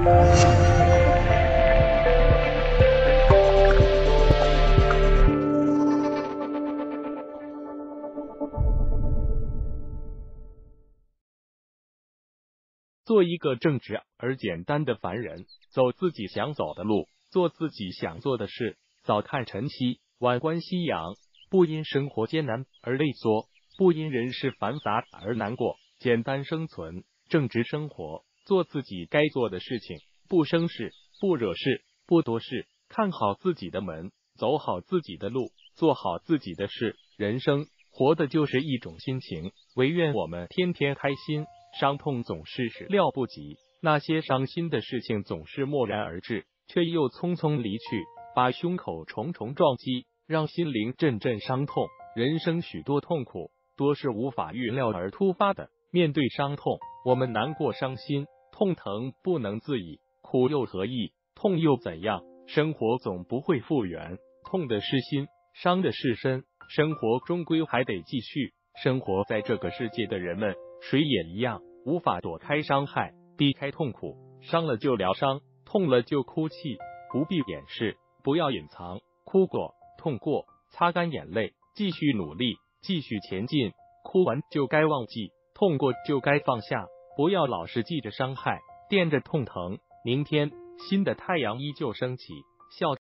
做一个正直而简单的凡人，走自己想走的路，做自己想做的事。早看晨曦，晚观夕阳，不因生活艰难而畏缩，不因人世繁杂而难过。简单生存，正直生活，做自己该做的事情，不生事，不惹事，不多事，看好自己的门，走好自己的路，做好自己的事。人生活的就是一种心情，唯愿我们天天开心。伤痛总是始料不及，那些伤心的事情总是蓦然而至，却又匆匆离去，把胸口重重撞击，让心灵阵阵伤痛。人生许多痛苦，多是无法预料而突发的。面对伤痛，我们难过伤心，痛疼不能自已，苦又何益？痛又怎样？生活总不会复原，痛的是心，伤的是身，生活终归还得继续。生活在这个世界的人们，谁也一样，无法躲开伤害，避开痛苦。伤了就疗伤，痛了就哭泣，不必掩饰，不要隐藏。哭过，痛过，擦干眼泪，继续努力，继续前进。哭完就该忘记，痛过就该放下，不要老是记着伤害，惦着痛疼。明天，新的太阳依旧升起，笑。